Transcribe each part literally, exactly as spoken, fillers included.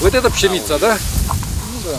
Вот это пшеница, да? Ну да.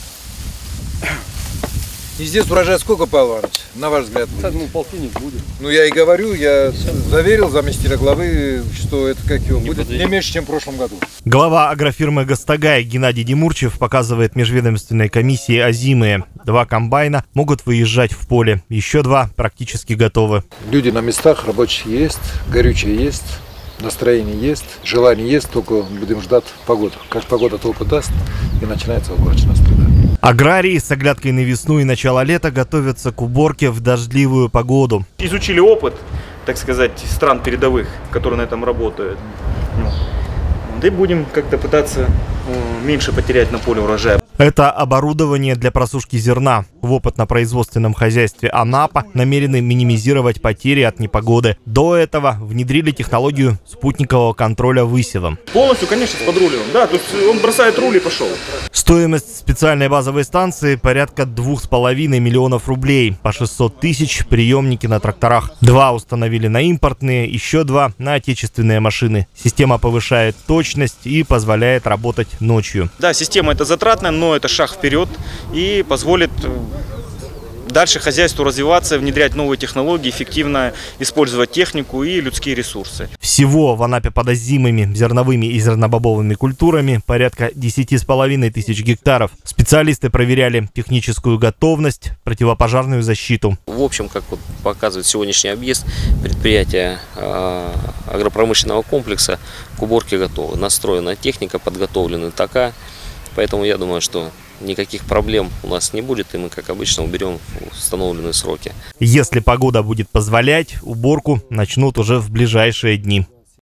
И здесь урожай сколько, Павел Иванович, на ваш взгляд? Ну, полтинник будет. Ну, я и говорю, я заверил заместителя главы, что это как его будет не меньше, чем в прошлом году. Глава агрофирмы «Гастагай» Геннадий Демурчев показывает межведомственной комиссии озимые. Два комбайна могут выезжать в поле, еще два практически готовы. Люди на местах, рабочие есть, горючее есть, настроение есть, желание есть, только будем ждать погоду. Как погода толку даст, и начинается уборочная среда. Аграрии с оглядкой на весну и начало лета готовятся к уборке в дождливую погоду. Изучили опыт, так сказать, стран передовых, которые на этом работают. Да и будем как-то пытаться меньше потерять на поле урожая. Это оборудование для просушки зерна. В опытно-производственном хозяйстве Анапа намерены минимизировать потери от непогоды. До этого внедрили технологию спутникового контроля высевом. Полностью, конечно, с подрулем. Да, то есть он бросает руль и пошел. Стоимость специальной базовой станции порядка двух с половиной миллионов рублей. По шестьсот тысяч приемники на тракторах. Два установили на импортные, еще два на отечественные машины. Система повышает точность и позволяет работать ночью. Да, система это затратная, но это шаг вперед и позволит дальше хозяйству развиваться, внедрять новые технологии, эффективно использовать технику и людские ресурсы. Всего в Анапе под озимыми, зерновыми и зернобобовыми культурами порядка десяти с половиной тысяч гектаров. Специалисты проверяли техническую готовность, противопожарную защиту. В общем, как вот показывает сегодняшний объезд, предприятия э, агропромышленного комплекса к уборке готовы. Настроена техника, подготовлены ТАКа. Поэтому я думаю, что никаких проблем у нас не будет, и мы, как обычно, уберем в установленные сроки. Если погода будет позволять, уборку начнут уже в ближайшие дни.